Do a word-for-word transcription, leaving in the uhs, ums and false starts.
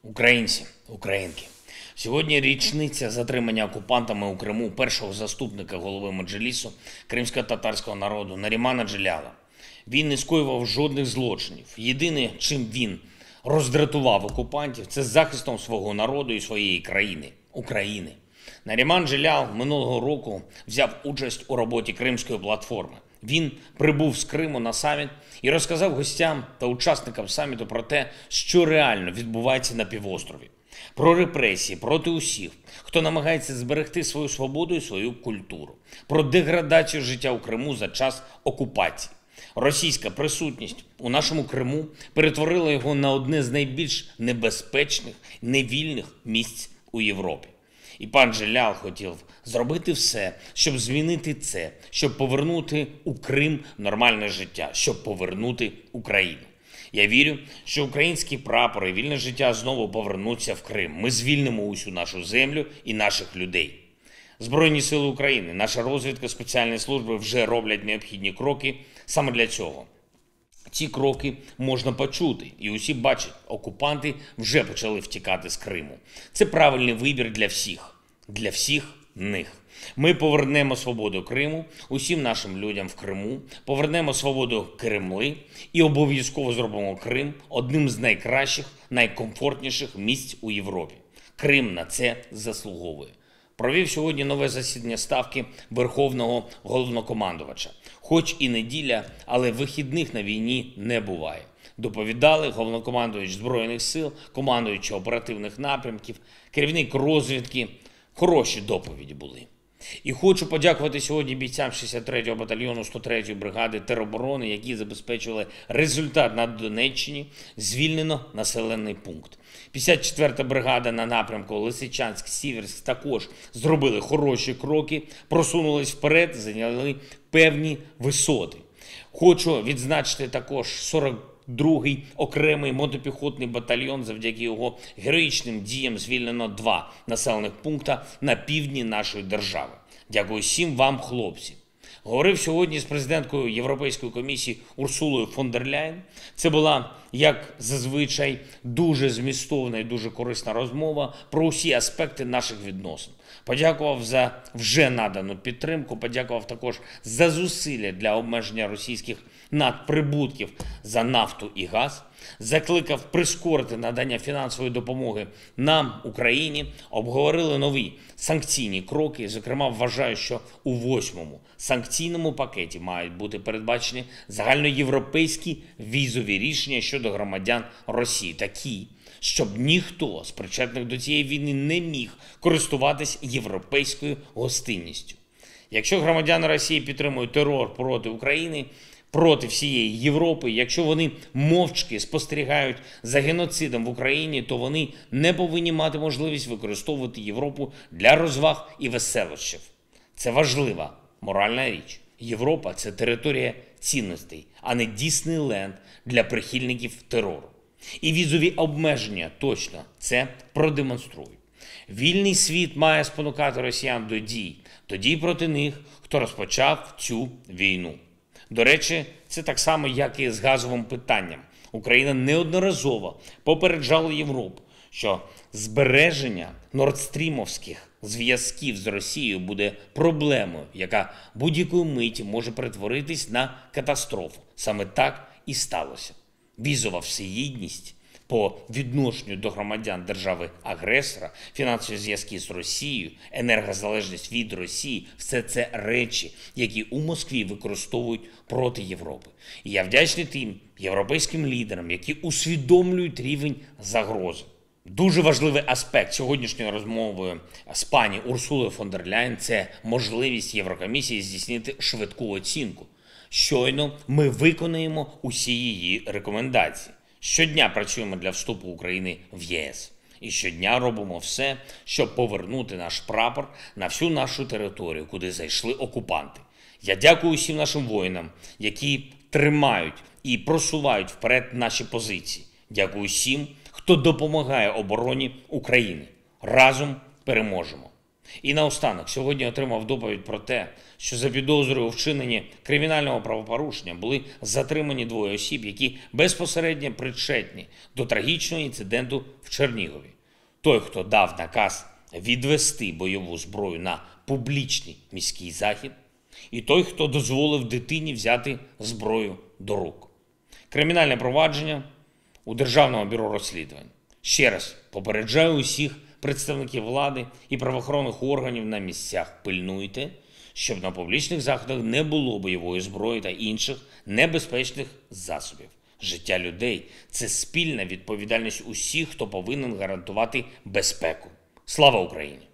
Українці, українки, сьогодні річниця затримання окупантами у Криму першого заступника голови Меджлісу кримсько-татарського народу Нарімана Джелялова. Він не скоював жодних злочинів. Єдине, чим він роздратував окупантів, це захистом свого народу і своєї країни – України. Наріман Джелялов минулого року взяв участь у роботі Кримської платформи. Він прибув з Криму на саміт і розказав гостям та учасникам саміту про те, що реально відбувається на півострові. Про репресії проти усіх, хто намагається зберегти свою свободу і свою культуру. Про деградацію життя у Криму за час окупації. Російська присутність у нашому Криму перетворила його на одне з найбільш небезпечних, невільних місць у Європі. І пан Джелялов хотів зробити все, щоб змінити це, щоб повернути у Крим нормальне життя, щоб повернути Україну. Я вірю, що українські прапори і вільне життя знову повернуться в Крим. Ми звільнимо усю нашу землю і наших людей. Збройні сили України, наша розвідка, спеціальні служби вже роблять необхідні кроки саме для цього. Ці кроки можна почути, і усі бачать, окупанти вже почали втікати з Криму. Це правильний вибір для всіх, для всіх них. Ми повернемо свободу Криму усім нашим людям в Криму, повернемо свободу Кремли і обов'язково зробимо Крим одним з найкращих, найкомфортніших місць у Європі. Крим на це заслуговує. Провів сьогодні нове засідання Ставки Верховного Головнокомандувача. Хоч і неділя, але вихідних на війні не буває. Доповідали головнокомандувач Збройних сил, командуючий оперативних напрямків, керівник розвідки. Хороші доповіді були. І хочу подякувати сьогодні бійцям шістдесят третього батальйону сто третьої бригади тероборони, які забезпечили результат на Донеччині. Звільнено населений пункт. п'ятдесят четверта бригада на напрямку Лисичанськ-Сіверськ також зробили хороші кроки, просунулись вперед, зайняли певні висоти. Хочу відзначити також сорок другий окремий мотопіхотний батальйон. Завдяки його героїчним діям звільнено два населених пункта на півдні нашої держави. Дякую всім вам, хлопці. Говорив сьогодні з президенткою Європейської комісії Урсулою фон дер Ляєн. Це була, як зазвичай, дуже змістовна і дуже корисна розмова про усі аспекти наших відносин. Подякував за вже надану підтримку, подякував також за зусилля для обмеження російських надприбутків за нафту і газ, закликав прискорити надання фінансової допомоги нам, Україні, обговорили нові санкційні кроки. Зокрема, вважаю, що у восьмому санкційному пакеті мають бути передбачені загальноєвропейські візові рішення щодо громадян Росії, такі, щоб ніхто з причетних до цієї війни не міг користуватись європейською гостинністю. Якщо громадяни Росії підтримують терор проти України, проти всієї Європи, якщо вони мовчки спостерігають за геноцидом в Україні, то вони не повинні мати можливість використовувати Європу для розваг і веселощів. Це важлива моральна річ. Європа – це територія цінностей, а не Діснейленд для прихильників терору. І візові обмеження точно це продемонструють. Вільний світ має спонукати росіян до дій, до дій проти них, хто розпочав цю війну. До речі, це так само, як і з газовим питанням. Україна неодноразово попереджала Європу, що збереження нордстрімовських зв'язків з Росією буде проблемою, яка будь-якої миті може перетворитись на катастрофу. Саме так і сталося. Візова всеєдність по відношенню до громадян держави-агресора, фінансові зв'язки з Росією, енергозалежність від Росії – все це речі, які у Москві використовують проти Європи. І я вдячний тим європейським лідерам, які усвідомлюють рівень загрози. Дуже важливий аспект сьогоднішньої розмови з пані Урсулою фон дер Ляєн – це можливість Єврокомісії здійснити швидку оцінку. Щойно ми виконаємо усі її рекомендації. Щодня працюємо для вступу України в ЄС. І щодня робимо все, щоб повернути наш прапор на всю нашу територію, куди зайшли окупанти. Я дякую усім нашим воїнам, які тримають і просувають вперед наші позиції. Дякую всім, хто допомагає обороні України. Разом переможемо. І наостанок, сьогодні отримав доповідь про те, що за підозрою у вчиненні кримінального правопорушення були затримані двоє осіб, які безпосередньо причетні до трагічного інциденту в Чернігові. Той, хто дав наказ відвести бойову зброю на публічний міський захід, і той, хто дозволив дитині взяти зброю до рук. Кримінальне провадження у Державного бюро розслідувань. Ще раз попереджаю усіх представників влади і правоохоронних органів на місцях: пильнуйте, щоб на публічних заходах не було бойової зброї та інших небезпечних засобів. Життя людей – це спільна відповідальність усіх, хто повинен гарантувати безпеку. Слава Україні!